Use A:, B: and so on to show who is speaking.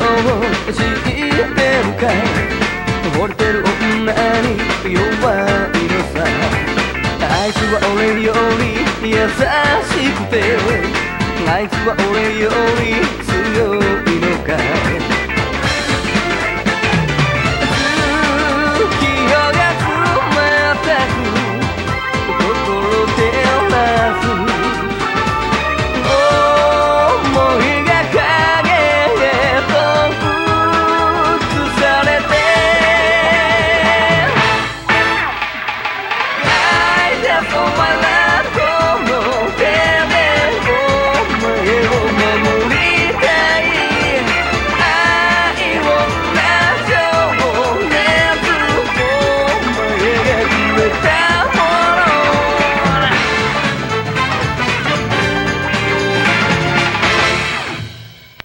A: 知ってるか惚れてる女に弱いのさあいつは俺より優しくてあいつは俺より強いのか月夜が冷たく心照らす想いが影へと映されて I just want my